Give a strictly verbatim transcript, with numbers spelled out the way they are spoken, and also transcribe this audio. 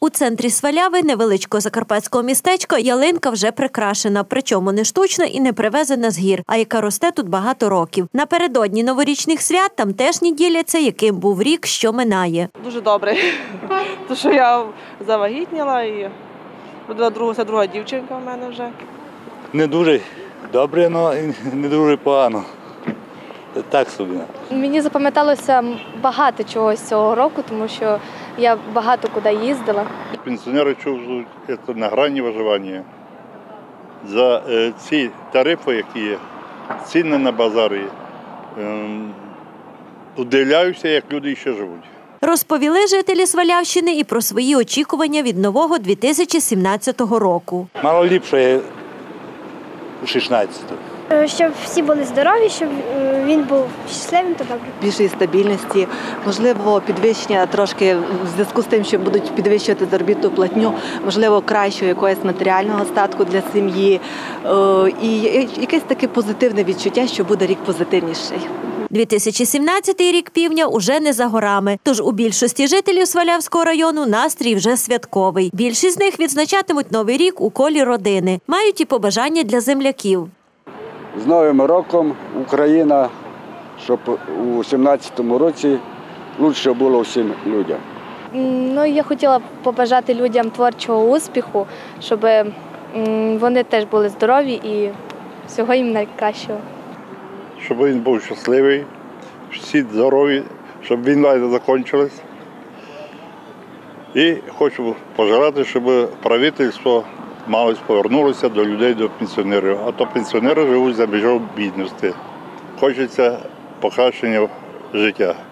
У центрі Сваляви, невеличкого закарпатського містечка, ялинка вже прикрашена, причому не штучна і не привезена з гір, а яка росте тут багато років. Напередодні новорічних свят там теж не діляться, яким був рік, що минає. Дуже добре, тому що я завагітніла і родила другу, це друга дівчинка в мене вже. Не дуже добре, але не дуже погано. Так собі. Мені запам'яталося багато чогось цього року, тому що я багато куди їздила. Пенсіонери чувствують це на грані виживання. За е, ці тарифи, які є, ціни на базарі, е, удивляюся, як люди ще живуть. Розповіли жителі Свалявщини і про свої очікування від нового дві тисячі сімнадцятого року. Мало ліпше у шістнадцятому. Щоб всі були здорові, щоб він був щасливим та добрим. Більшої стабільності, можливо, підвищення трошки в зв'язку з тим, що будуть підвищувати заробітну платню, можливо, кращого якогось матеріального статку для сім'ї і якесь таке позитивне відчуття, що буде рік позитивніший. дві тисячі сімнадцятий рік півдня уже не за горами, тож у більшості жителів Свалявського району настрій вже святковий. Більшість з них відзначатимуть Новий рік у колі родини. Мають і побажання для земляків. З Новим роком Україна, щоб у сімнадцятому році краще було всім людям. Ну, я хотіла побажати людям творчого успіху, щоб вони теж були здорові і всього їм найкращого. Щоб він був щасливий, всі здорові, щоб війна не закінчилась. І хочу побажати, щоб правительство малось повернулося до людей, до пенсіонерів. А то пенсіонери живуть за межою бідності. Хочеться покращення життя.